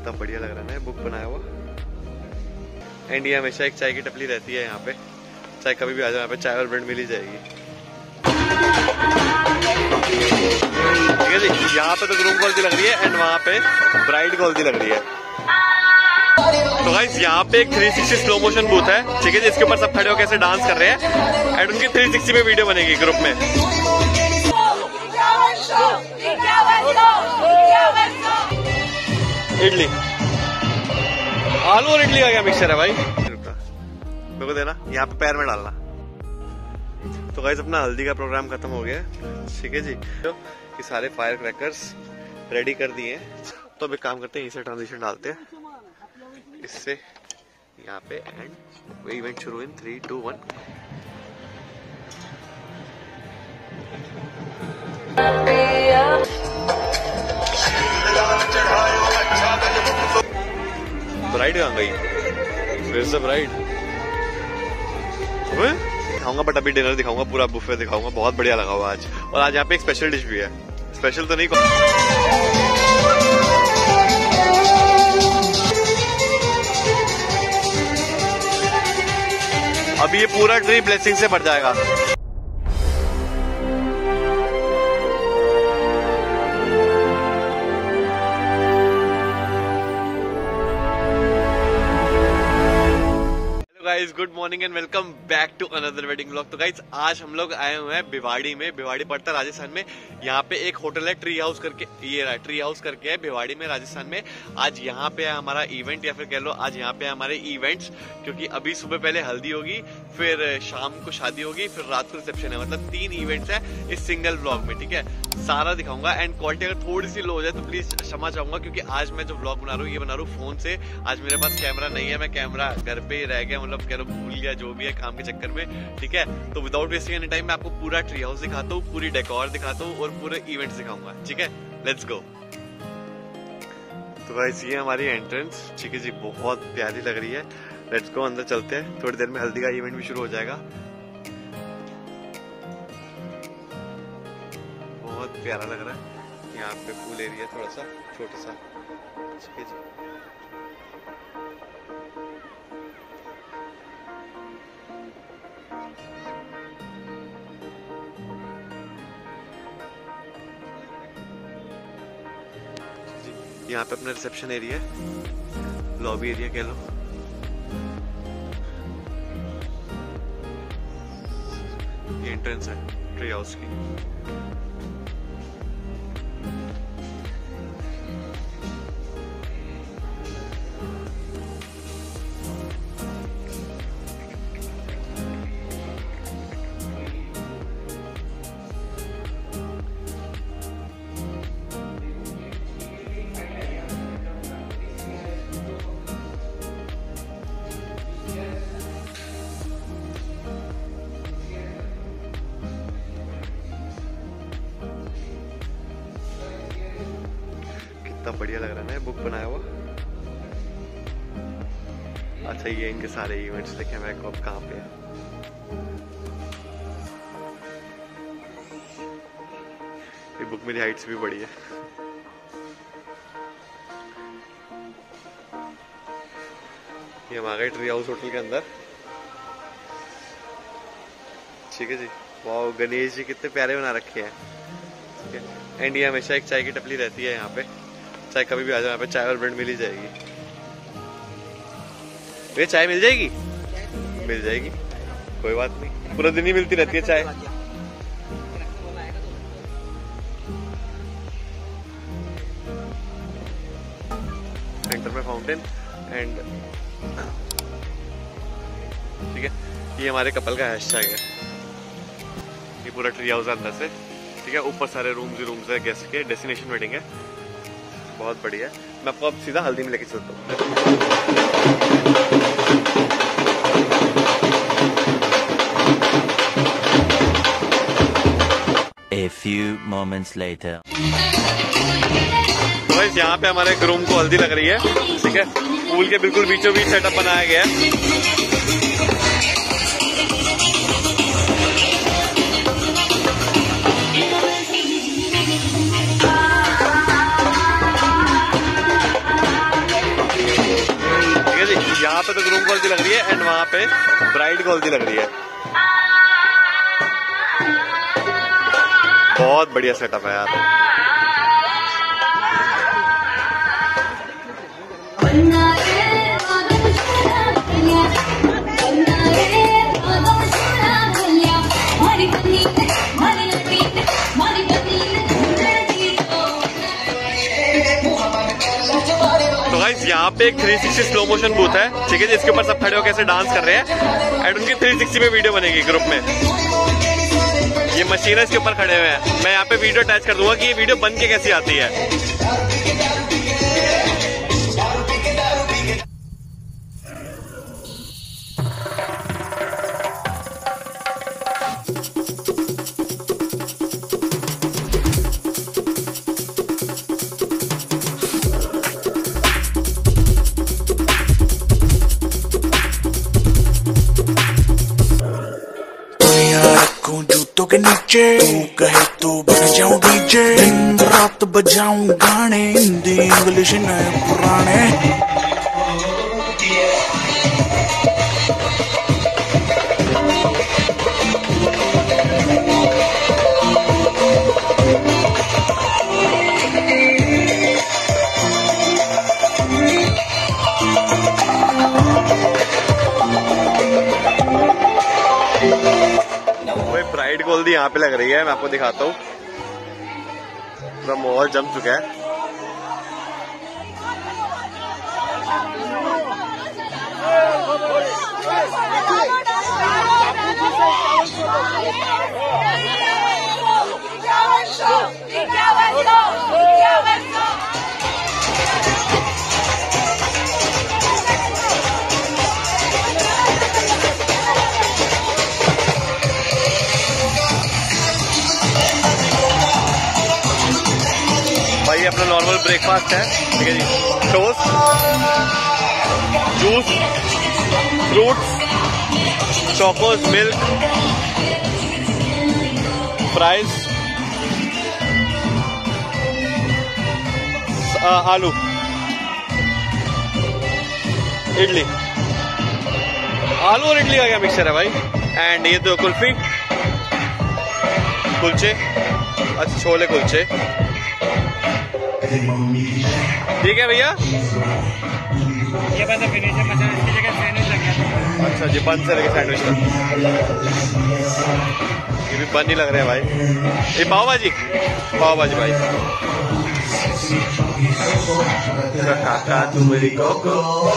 कितना बढ़िया लग रहा है ना बुक बनाया हुआ। एंड ये हमेशा एक चाय की टपली रहती है यहाँ पे, चाहे कभी भी आ जाओ यहाँ पे चाय और ब्रेड मिल ही जाएगी। ठीक है जी, यहाँ पे तो ग्रूम कॉल दी लग रही है एंड वहाँ पे ब्राइड कॉल दी लग रही है। तो गाइस यहाँ पे एक 360 स्लो मोशन बूथ है, ठीक है जी, इसके ऊपर सब खड़े होकर ऐसे डांस कर रहे हैं एंड उनकी 360 में वीडियो बनेगी ग्रुप में। इडली, आलू और इडली का क्या मिक्सचर है भाई, मेरे को देना, यहाँ पे पैर में डालना। तो गाइस अपना हल्दी का प्रोग्राम खत्म हो गया, ठीक है जी। तो ये सारे फायर क्रैकर्स रेडी कर दिए हैं, तो अब एक काम करते हैं, इसे ट्रांजिशन डालते हैं इससे यहाँ पे एंड इवेंट शुरू इन 3, 2, 1। ब्राइड कहाँ गई? Where's the bride? दिखाऊंगा बट अभी डिनर दिखाऊंगा, पूरा बुफे दिखाऊंगा, बहुत बढ़िया लगा हुआ आज। और आज यहाँ पे एक स्पेशल डिश भी है, स्पेशल तो नहीं, अभी ये पूरा ट्री ब्लेसिंग से भर जाएगा। Guys good morning and welcome back to another wedding vlog. तो गाइस आज हम लोग आए हुए हैं भिवाड़ी में, भिवाड़ी पड़ता है राजस्थान में। यहाँ पे एक होटल है ट्री हाउस करके, ये रहा ट्री हाउस करके है भिवाड़ी में राजस्थान में। आज यहाँ पे है हमारा इवेंट, या फिर कह लो आज यहाँ पे है हमारे इवेंट्स, क्योंकि अभी सुबह पहले हल्दी होगी, फिर शाम को शादी होगी, फिर रात को रिसेप्शन है। मतलब 3 इवेंट्स है इस सिंगल व्लॉग में, ठीक है। सारा दिखाऊंगा एंड क्वालिटी अगर थोड़ी सी लो हो जाए तो प्लीज क्षमा चाहूंगा, क्योंकि आज मैं जो व्लॉग बना रहा हूँ ये बना रहा हूँ फोन से। आज मेरे पास कैमरा नहीं है, मैं कैमरा घर पे ही रह गया, मतलब कह लो भूल गया जो भी है काम के चक्कर में, ठीक है। तो विदाउट वेस्टिंग एनी टाइम मैं आपको पूरा ट्री हाउस दिखाता हूँ, पूरी डेकोर दिखाता हूँ और पूरे इवेंट्स दिखाऊंगा, ठीक है। Let's go. तो गाइस ये हमारी एंट्रेंस, ठीक है जी, बहुत प्यारी लग रही है। लेट्स गो, अंदर चलते हैं, थोड़ी देर में हल्दी का इवेंट भी शुरू हो जाएगा। बहुत प्यारा लग रहा है, यहाँ पे पूल एरिया थोड़ा सा छोटा सा, ठीक है जी। यहाँ पे अपना रिसेप्शन एरिया है, लॉबी एरिया कह लो। ये एंट्रेंस है ट्री हाउस की। बढ़िया लग रहा है ना बुक बनाया हुआ। अच्छा ये इनके सारे इवेंट्स देखे मैं कब कहाँ पे है। ये बुक मेरी हाइट से भी बड़ी है। ये हम आ गए ट्री हाउस होटल के अंदर, ठीक है जी। वाह गणेश जी कितने प्यारे बना रखे हैं, ठीक है। एंड ये हमेशा एक चाय की टपली रहती है यहाँ पे, चाहे कभी भी आ जाओ यहाँ पे चाय और ब्रेड मिल ही जाएगी। ये चाय मिल जाएगी, मिल जाएगी, कोई बात नहीं, पूरा दिन ही मिलती रहती है चाय। सेंटर में फाउंटेन एंड ठीक है। ये हमारे कपल का हैशटैग है। ये पूरा ट्री हाउस है अंदर से, ठीक है। ऊपर सारे रूम्स ही रूम्स है गेस्ट के, डेस्टिनेशन वेडिंग है, बहुत बढ़िया। मैं आपको अब सीधा हल्दी में लेके चलता हूँ। A few moments later. तो गाइस यहाँ पे हमारे ग्रूम को हल्दी लग रही है, ठीक है। पूल के बिल्कुल बीचों बीच सेटअप बनाया गया है। यहाँ पे तो ग्रूम को हल्दी लग रही है एंड वहाँ पे ब्राइड को हल्दी लग रही है। बहुत बढ़िया सेटअप है यार। तो गाइस यहाँ पे एक 360 स्लो मोशन बूथ है, ठीक है, जिसके ऊपर सब खड़े होकर ऐसे डांस कर रहे हैं एंड उनकी 360 में वीडियो बनेगी ग्रुप में। ये मशीन है, इसके ऊपर खड़े हुए हैं। मैं यहाँ पे वीडियो अटैच कर दूंगा कि ये वीडियो बन के कैसी आती है। जूतों के नीचे तू कहे तो बन जाऊं डीजे, दिन रात बजाऊं गाने, हिंदी इंग्लिश नए पुराने। ब्राइड को हल्दी यहाँ पे लग रही है, मैं आपको दिखाता हूँ। पूरा माहौल जम चुका है। भाई अपना नॉर्मल ब्रेकफास्ट है, ठीक है जी। Toast, juice, fruits, chocos, milk, fries, आलू, इडली, आलू और इडली का क्या मिक्सचर है भाई। एंड ये तो कुल्फी, कुलचे, अच्छा छोले कुलचे, ठीक है भैया। ये बस फिनिशर मसाला इसकी जगह सैंडविच लग गया। अच्छा जी, बन से लेके सैंडविच तक। ये भी बन ही लग रहे हैं भाई। ये पाव भाजी, पाव भाजी भाई। काका तू मेरी कोको।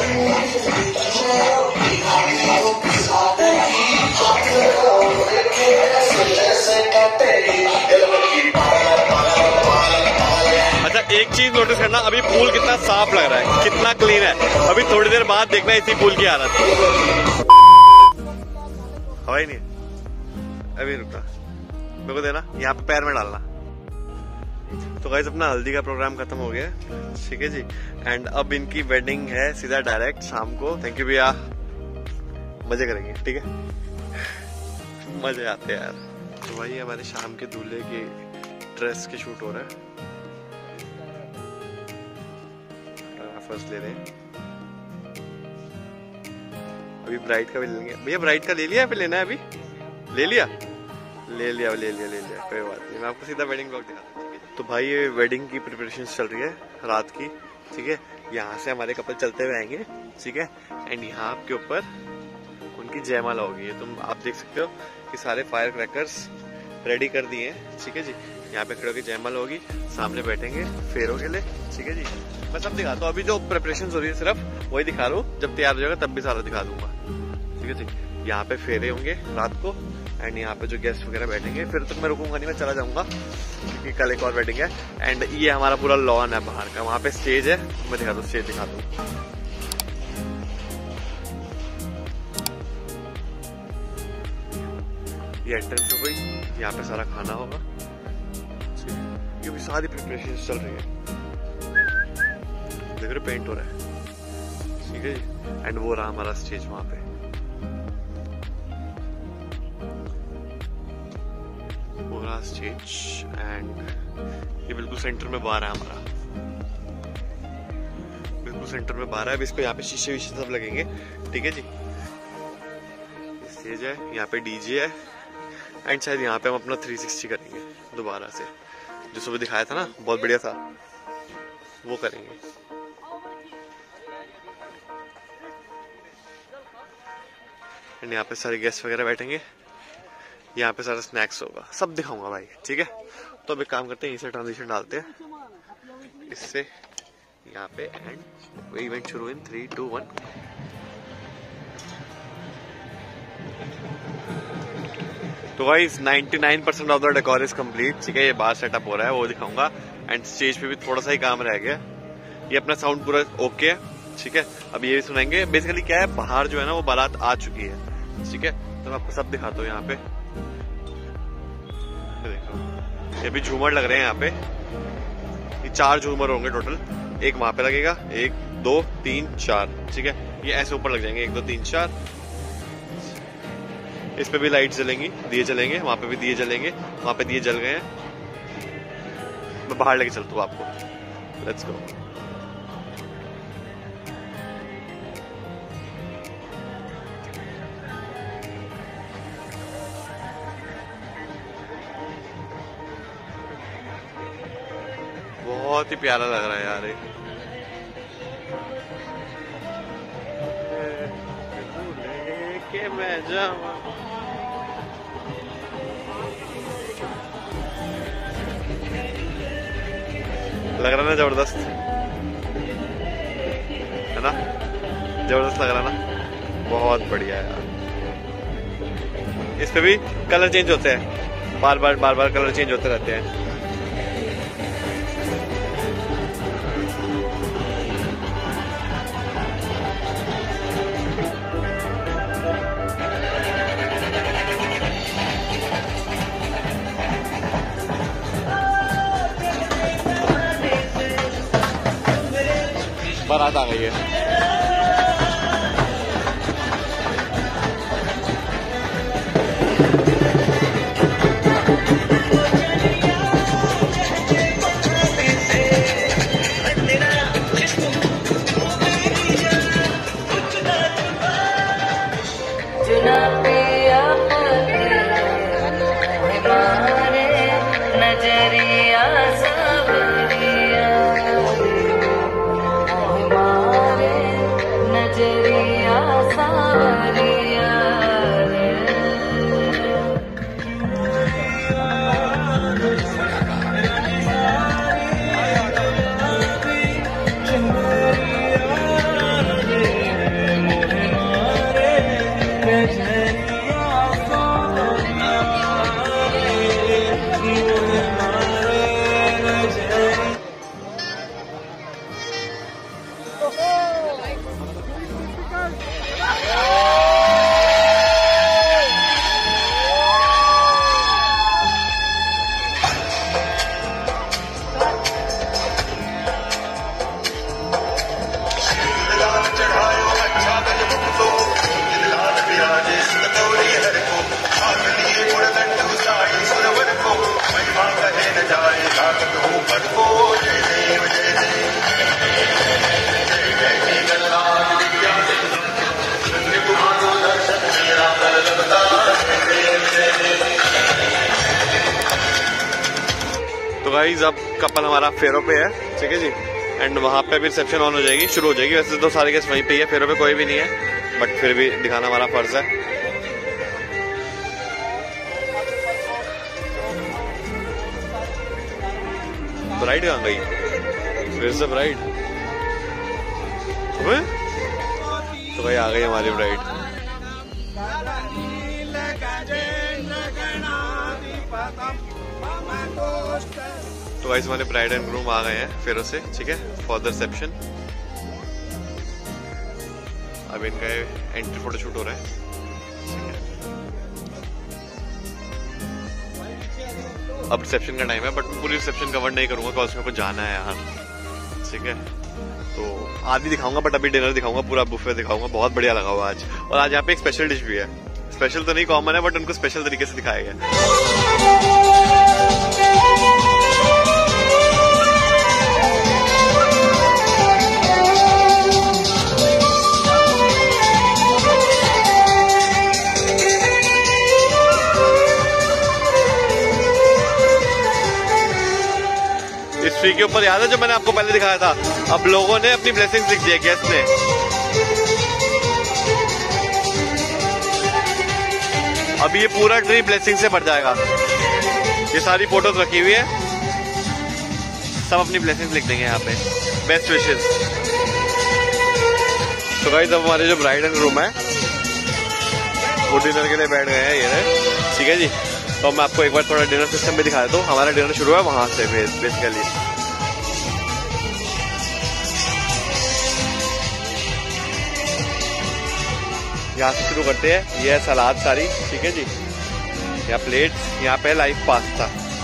अच्छा एक चीज नोटिस करना, अभी पूल कितना साफ लग रहा है, कितना क्लीन है। अभी थोड़ी देर बाद देखना इसी पूल की हालत। हवा ही नहीं, अभी रुकना, मेरे को देना, यहाँ पे पैर में डालना। तो गाइस अपना हल्दी का प्रोग्राम खत्म हो गया, ठीक है जी। एंड अब इनकी वेडिंग है सीधा डायरेक्ट शाम को। थैंक यू भैया, मजे करेंगे, ठीक है, मजे आते हैं यार। तो भाई हमारे शाम के दूल्हे की ड्रेस के शूट हो रहा है, फर्स्ट ले रहे हैं। अभी ब्राइड का भी लेंगे भैया। ब्राइड का ले लिया, फिर लेना है अभी? ले लिया, ले लिया, ले लिया, ले लिया, कोई बात नहीं। मैं आपको सीधा वेडिंग ब्लॉग दिखाता हूँ। तो भाई ये वेडिंग की प्रिपरेशन चल रही है रात की, ठीक है। यहाँ से हमारे कपल चलते हुए आएंगे, ठीक है। एंड यहाँ आपके ऊपर उनकी जयमाला होगी। तुम आप देख सकते हो कि सारे फायर क्रैकर्स रेडी कर दिए हैं, ठीक है जी। यहाँ पे खड़े होकर जयमाला होगी, सामने बैठेंगे फेरों के लिए, ठीक है जी। मैं सब दिखाता हूँ, अभी जो प्रिपरेशन हो रही है सिर्फ वही दिखा रहा हूँ। जब तैयार हो जाएगा तब भी सारा दिखा दूंगा, ठीक है जी। यहाँ पे फेरे होंगे रात को एंड यहाँ पे जो गेस्ट वगैरह बैठेंगे। फिर तक मैं रुकूंगा नहीं, मैं चला जाऊंगा क्योंकि कल एक और वेडिंग है। एंड ये हमारा पूरा लॉन है बाहर का, वहाँ पे स्टेज है, मैं दिखा दूँ, स्टेज दिखा दूँ। ये एंट्रेंस हो गई, यहाँ पे सारा खाना होगा। ये भी सारी प्रिपरेशन चल रही है, देख रहे पेंट हो रहा है, ठीक है जी। एंड वो रहा हमारा स्टेज वहां पे, वो रहा स्टेज। एंड ये बिल्कुल सेंटर में बार है हमारा, बिल्कुल सेंटर में बार है। अब इसको यहाँ पे शीशे वीशे सब लगेंगे, ठीक है जी। स्टेज है, यहाँ पे डीजे है एंड शायद यहाँ पे हम अपना 360 करेंगे दोबारा से, जो सुबह दिखाया था ना बहुत बढ़िया था, वो करेंगे। एंड यहाँ पे सारे गेस्ट वगैरह बैठेंगे, यहाँ पे सारा स्नैक्स होगा, सब दिखाऊंगा भाई, ठीक है। तो अब एक काम करते हैं, इसे ट्रांजिशन डालते हैं इससे यहाँ पे एंड इवेंट शुरू इन 3, 2, 1। तो guys 99% of the decor is complete, ठीक है। ये बाहर सेटअप हो रहा है, वो दिखाऊंगा। एंड स्टेज पे भी थोड़ा सा ही काम रह गया। ये अपना साउंड पूरा ओके है, ठीक है। अब ये भी सुनाएंगे। बेसिकली क्या है, बाहर जो है ना वो बारात आ चुकी है, ठीक है। तो मैं आपको सब दिखाता हूँ यहाँ पे। देखो ये भी झूमर लग रहे हैं यहाँ पे, ये 4 झूमर होंगे टोटल। एक वहां पे लगेगा, 1, 2, 3, 4, ठीक है। ये ऐसे ऊपर लग जाएंगे, 1, 2, 3, 4। इस पे भी लाइट जलेंगी, दिए जलेंगे, वहां पे भी दिए जलेंगे, वहां पे दिए जल गए हैं। मैं बाहर लेके चलता हूँ आपको, लेट्स गो। बहुत ही प्यारा लग रहा है यार ये। के मैं जाऊं, लग रहा ना जबरदस्त, है ना, जबरदस्त लग रहा ना, बहुत बढ़िया यार। इस पे भी कलर चेंज होते हैं, बार बार कलर चेंज होते रहते हैं। बारात आ गई है। तो गाइस अब कपल हमारा फेरों पे है, ठीक है जी। एंड वहाँ पे भी रिसेप्शन ऑन हो जाएगी, शुरू हो जाएगी। वैसे तो सारे गेस्ट वहीं पे ही है, फेरों पे कोई भी नहीं है, बट फिर भी दिखाना हमारा फर्ज है। ब्राइड कहाँ गई? Where's the bride? तो भाई आ गई हमारी ब्राइड। तो गाइस हमारे ब्राइड एंड ग्रूम आ गए हैं फेरों से, ठीक है, फॉर द रिसेप्शन। अब इनका एंट्री फोटोशूट हो रहा है, ठीक है। अब रिसेप्शन का टाइम है, बट पूरी रिसेप्शन कवर नहीं करूंगा बिकॉज़ मेरे को जाना है यार, ठीक है। तो आधी दिखाऊंगा, बट अभी डिनर दिखाऊंगा, पूरा बुफे दिखाऊंगा। बहुत बढ़िया लगा हुआ आज। और आज यहाँ पे एक स्पेशल डिश भी है, स्पेशल तो नहीं, कॉमन है, बट उनको स्पेशल तरीके से दिखाया गया। के ऊपर याद है जो मैंने आपको पहले दिखाया था, अब लोगों ने अपनी ब्लेसिंग्स लिख दी है, गेस्ट ने। अब ये पूरा ट्री ब्लेसिंग से भर जाएगा। ये सारी फोटोज रखी हुई है, सब अपनी ब्लेसिंग्स लिख देंगे यहाँ पे, बेस्ट विशेस। तो गाइस अब हमारे जो ब्राइडल रूम है वो डिनर के लिए बैठ गए हैं, ये रहे, ठीक है जी। तो मैं आपको एक बार थोड़ा डिनर सिस्टम भी दिखा देता हूँ। हमारा डिनर शुरू है वहां से बेसिकली। यहाँ से शुरू करते हैं। ये है सलाद सारी, ठीक है जी। यहाँ प्लेट्स, यहाँ पे लाइव पास्ता,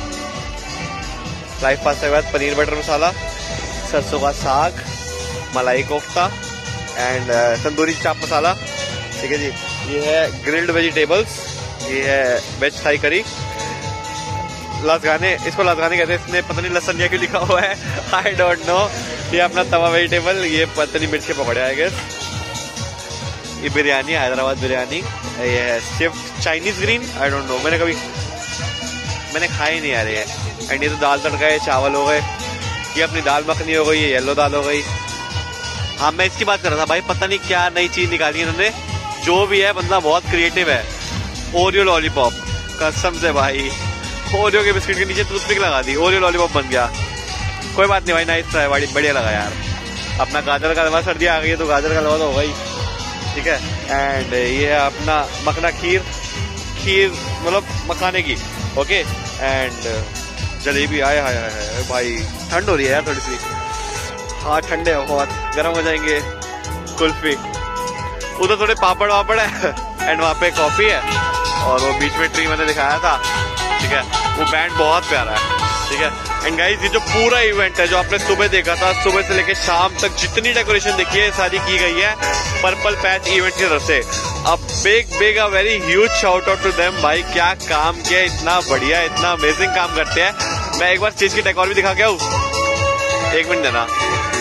लाइव पास्ता के बाद पनीर बटर मसाला, सरसों का साग, मलाई कोफ्ता एंड तंदूरी चाप मसाला, ठीक है जी। ये है ग्रिल्ड वेजिटेबल्स, ये है वेज थाई करी, लाजगाने, इसको लाजगाने कहते हैं, इसने पता नहीं लहसुन या क्यों लिखा हुआ है, आई डोंट नो। ये अपना तवा वेजिटेबल, ये पतली मिर्च के पकौड़े आई गेस। ये बिरयानी, हैदराबाद बिरयानी, ये है swift Chinese green, I don't know, मैंने खाया ही नहीं आ रही है। एंड ये तो दाल तड़का है, चावल हो गए, ये अपनी दाल मखनी हो गई, ये येलो दाल हो गई। हाँ मैं इसकी बात कर रहा था भाई, पता नहीं क्या नई चीज निकाली इन्होंने, जो भी है बंदा बहुत क्रिएटिव है। ओरियो लॉलीपॉप, कसम से भाई, ओरियो के बिस्किट के नीचे टूथपिक लगा दी, ओरियो लॉलीपॉप बन गया। कोई बात नहीं भाई, नाइस ट्राई, बड़ी बढ़िया लगा यार। अपना गाजर का हलवा, सर्दी आ गई है तो गाजर का हलवा तो होगा ही, ठीक है। एंड ये है अपना मखना खीर, खीर मतलब मखाने की, ओके। एंड जलेबी, आए हाय हाय भाई, ठंड हो रही है यार थोड़ी सी, हाँ ठंडे हो बहुत, गर्म हो जाएंगे। कुल्फी, उधर थोड़े पापड़ वापड़ है एंड वहाँ पे कॉफी है, और वो बीच में ट्री मैंने दिखाया था, ठीक है। वो बैंड बहुत प्यारा है, ठीक है। एंड गाइस ये जो पूरा इवेंट है जो आपने सुबह देखा था, सुबह से लेकर शाम तक जितनी डेकोरेशन देखी है सारी की गई है पर्पल पैच इवेंट की तरफ से। अब big a very huge shout out to them भाई, क्या काम किया, इतना बढ़िया, इतना अमेजिंग काम करते हैं। मैं एक बार स्टेज की डेकोर भी दिखा के आऊँ, एक मिनट देना।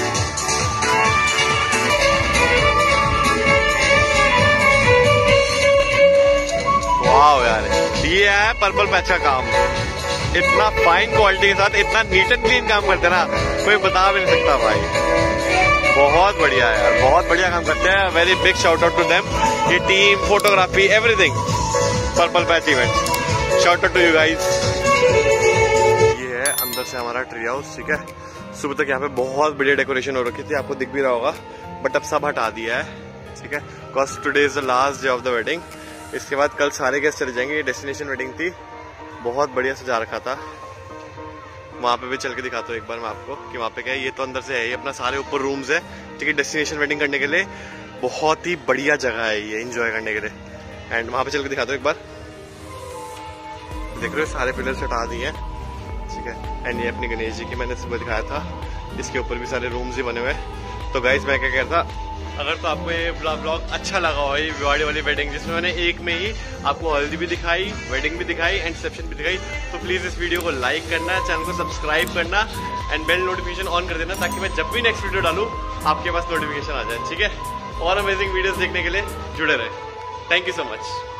वाह यार, ये है पर्पल पैच का काम, इतना फाइन क्वालिटी के साथ इतना नीट एंड क्लीन काम करते हैं ना, कोई बता भी नहीं सकता भाई। बहुत बढ़िया है यार, बहुत बढ़िया काम करते हैं। Very big shout out to them, ये team, photography, everything, purple patch event, shout out to you guys. ये है अंदर से हमारा ट्री हाउस, ठीक है। सुबह तक यहाँ पे बहुत बढ़िया डेकोरेशन हो रखी थी, आपको दिख भी रहा होगा, बट अब सब हटा दिया है, ठीक है, because today is the last day of the wedding. इसके बाद कल सारे गेस्ट चले जाएंगे। ये डेस्टिनेशन वेडिंग थी, बहुत बढ़िया सजा रखा था। वहाँ पे भी चल के दिखाता हूँ एक बार मैं आपको कि वहाँ पे क्या है। ये तो अंदर से है, ये अपना सारे ऊपर रूम्स है, ठीक है। डेस्टिनेशन वेडिंग करने के लिए बहुत ही बढ़िया जगह है ये, एंजॉय करने के लिए। एंड वहाँ पे चल के दिखाता हूँ एक बार, देख रहे हो सारे पिलर्स हटा दिए हैं, ठीक है। एंड ये अपनी गणेश जी की मैंने सुबह दिखाया था, इसके ऊपर भी सारे रूम्स ही बने हुए हैं। तो गाइस मैं क्या कहता, अगर तो आपको ये ब्लॉग अच्छा लगा हो, ये भिवाड़ी वाली वेडिंग जिसमें मैंने एक में ही आपको हल्दी भी दिखाई, वेडिंग भी दिखाई एंड रिसेप्शन भी दिखाई, तो प्लीज इस वीडियो को लाइक करना, चैनल को सब्सक्राइब करना एंड बेल नोटिफिकेशन ऑन कर देना, ताकि मैं जब भी नेक्स्ट वीडियो डालूं आपके पास नोटिफिकेशन आ जाए, ठीक है। और अमेजिंग वीडियोस देखने के लिए जुड़े रहे। Thank you so much.